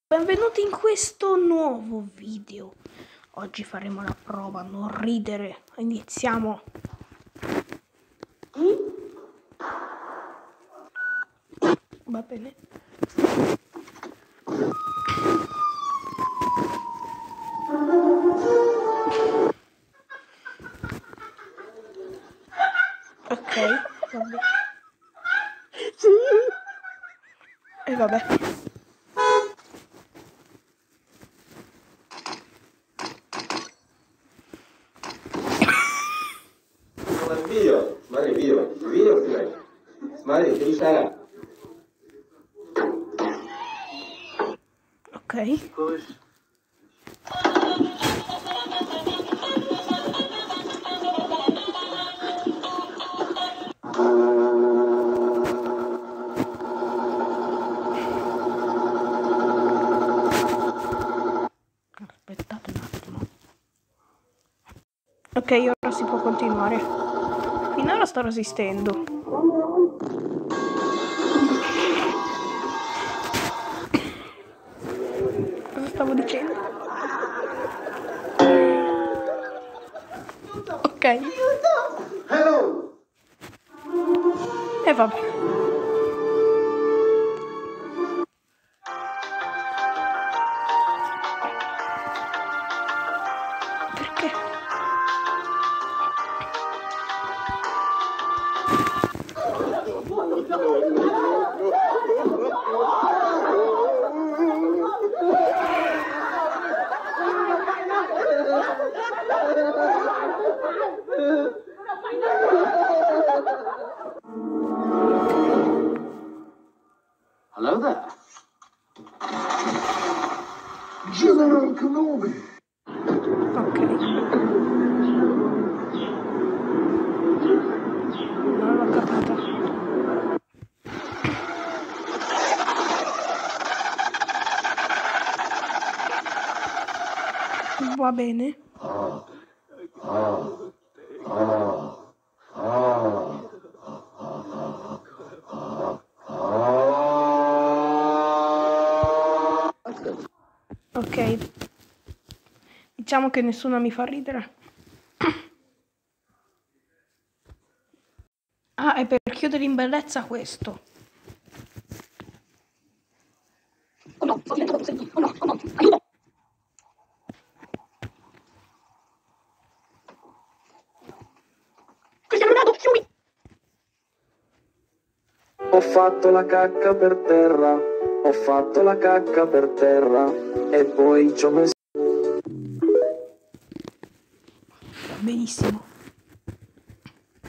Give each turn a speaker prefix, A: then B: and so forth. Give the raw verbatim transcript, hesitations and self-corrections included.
A: Benvenuti in questo nuovo video. Oggi faremo la prova, non ridere. Iniziamo. Va bene. Ok, vabbè. E vabbè.
B: Video, смотри, видео, видео снимай. Смотри, три шага.
A: Ok.
B: Push.
A: Aspettate un attimo. Ok, ora si può continuare. Finora sto resistendo. Cosa stavo dicendo? Ok. E vabbè. Perché?
B: Hello there.
C: General Kenobi.
A: Ok. Non l'ho capito. Va bene. Ok. Diciamo che nessuno mi fa ridere. Ah, è per chiudere in bellezza questo.
D: Ho fatto la cacca per terra, ho fatto la cacca per terra e poi ci ho messo.
A: Benissimo.